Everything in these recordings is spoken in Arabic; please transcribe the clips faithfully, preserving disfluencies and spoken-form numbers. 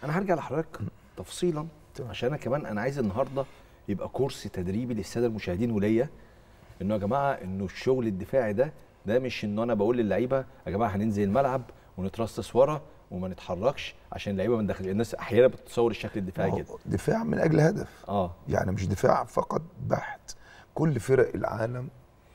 انا هرجع لحضرتك تفصيلا عشان انا كمان انا عايز النهارده يبقى كورس تدريبي للساده المشاهدين وليا، انه يا جماعه انه الشغل الدفاعي ده ده مش انه انا بقول للعيبه يا جماعه هننزل الملعب ونترصص ورا وما نتحركش عشان اللعيبه من داخل. الناس احيانا بتتصور الشكل الدفاعي كده، دفاع من اجل هدف. اه يعني مش دفاع فقط بحت. كل فرق العالم،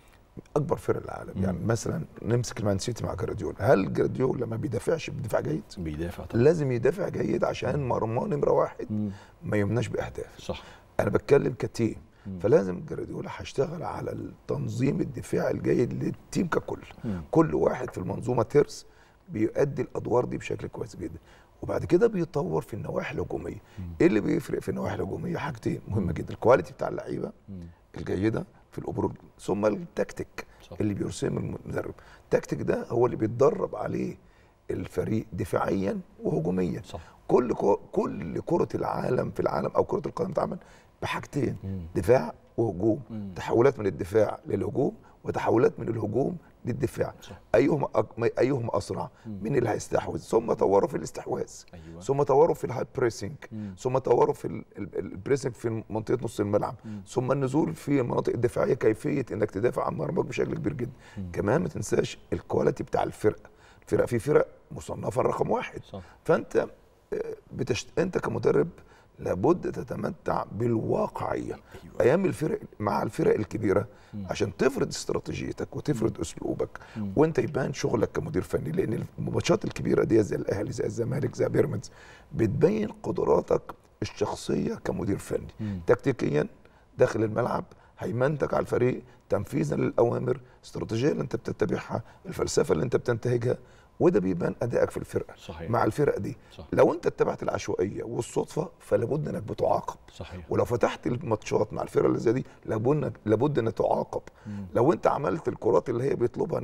اكبر فرق العالم، مم. يعني مثلا نمسك المان سيتي مع جراديولا، هل جراديولا ما بيدافعش بدفاع جيد؟ بيدافع طبعا. لازم يدافع جيد عشان مرماه نمره واحد مم. ما يمناش باهداف. صح. انا بتكلم كتيم، مم. فلازم جراديولا هيشتغل على التنظيم الدفاعي الجيد للتيم ككل. مم. كل واحد في المنظومه ترس بيؤدي الادوار دي بشكل كويس جدا، وبعد كده بيطور في النواحي الهجوميه. ايه اللي بيفرق في النواحي الهجوميه؟ حاجتين مهمه جدا: الكواليتي بتاع اللعيبه الجيده في الابروج، ثم التكتيك صح. اللي بيرسم المدرب. التكتيك ده هو اللي بيتدرب عليه الفريق دفاعيا وهجوميا. صح. كل كل كره العالم في العالم او كره القدم بتتعمل بحاجتين: مم. دفاع وهجوم. مم. تحولات من الدفاع للهجوم وتحولات من الهجوم للدفاع. صح. ايهما ايهما اسرع؟ مم. مين اللي هيستحوذ؟ ثم طوروا في الاستحواذ. أيوة. ثم طوروا في الهاي بريسنج. مم. ثم طوروا في البريسنج في منطقه نص الملعب. مم. ثم النزول في المناطق الدفاعيه، كيفيه انك تدافع عن مرماك بشكل كبير جدا. مم. كمان ما تنساش الكواليتي بتاع الفرقه. الفرقه في فرق مصنفه رقم واحد. صح. فانت بتشت... انت كمدرب لابد تتمتع بالواقعيه. أيوة. ايام الفرق مع الفرق الكبيره مم. عشان تفرض استراتيجيتك وتفرض مم. اسلوبك مم. وانت يبان شغلك كمدير فني، لان الماتشات الكبيره دي زي الاهلي زي الزمالك زي بيراميدز بتبين قدراتك الشخصيه كمدير فني. مم. تكتيكيا داخل الملعب، هيمنتك على الفريق، تنفيذا للاوامر، الاستراتيجيه اللي انت بتتبعها، الفلسفه اللي انت بتنتهجها، وده بيبان ادائك في الفرقه. صحيح. مع الفرقه دي. صح. لو انت اتبعت العشوائيه والصدفه فلابد انك بتعاقب. صحيح. ولو فتحت الماتشات مع الفرقه اللي زي دي لابد لابد انك تعاقب. مم. لو انت عملت الكرات اللي هي بيطلبها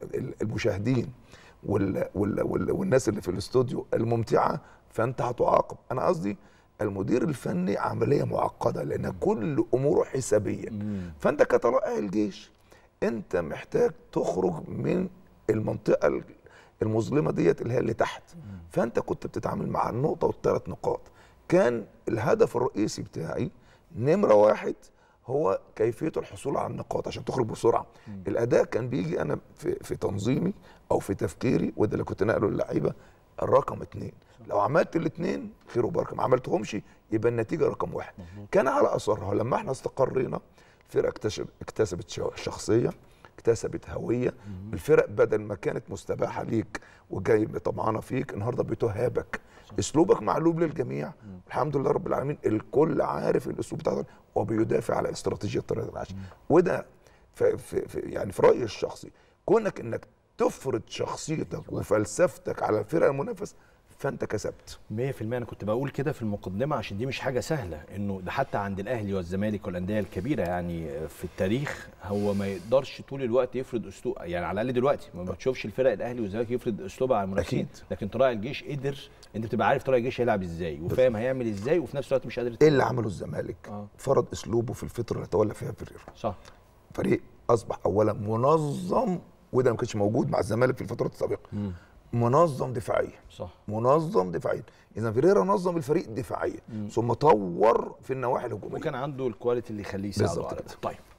المشاهدين وال وال وال والناس اللي في الاستوديو الممتعه فانت هتعاقب. انا قصدي المدير الفني عمليه معقده لان مم. كل اموره حسابيه. مم. فانت كطلائع الجيش انت محتاج تخرج من المنطقه المظلمه ديت اللي هي اللي تحت. مم. فانت كنت بتتعامل مع النقطه والثلاث نقاط. كان الهدف الرئيسي بتاعي نمره واحد هو كيفيه الحصول على النقاط عشان تخرج بسرعه. مم. الاداء كان بيجي انا في, في تنظيمي او في تفكيري، وده اللي كنت ناقله للعيبه، الرقم اثنين. لو عملت الاثنين خير وبركه، ما عملتهمش يبقى النتيجه رقم واحد. مم. كان على اثرها لما احنا استقرينا الفرقه اكتسبت شخصيه، اكتسبت هويه. مم. الفرق بدل ما كانت مستباحه ليك وجاي طمعانه فيك، النهارده بتهابك. اسلوبك معلوم للجميع. مم. الحمد لله رب العالمين، الكل عارف الاسلوب بتاعك وبيدافع على استراتيجيه الطريق العاشر. وده في في يعني في رايي الشخصي، كونك انك تفرض شخصيتك وفلسفتك على الفرقه المنافس فانت كسبت مية في المية. انا كنت بقول كده في المقدمه عشان دي مش حاجه سهله، انه ده حتى عند الاهلي والزمالك والانديه الكبيره يعني في التاريخ هو ما يقدرش طول الوقت يفرض اسلوب، يعني على الاقل دلوقتي ما بتشوفش الفرق الاهلي والزمالك يفرض اسلوبها على المنافسين. لكن طلائع الجيش قدر، انت بتبقى عارف طلائع الجيش هيلعب ازاي وفاهم هيعمل ازاي، وفي نفس الوقت مش قادر. ايه اللي عمله الزمالك؟ آه. فرض اسلوبه في الفتره اللي تولى فيها فيريرا. صح. فريق اصبح اولا منظم، وده ما كانش موجود مع الزمالك في الفترات السابقه. مم. منظم دفاعيا. صح. منظم دفاعيا. اذا فيريرا نظم الفريق دفاعيا ثم طور في النواحي الهجوميه وكان عنده الكواليتي اللي يخليه يساعده على ده. طيب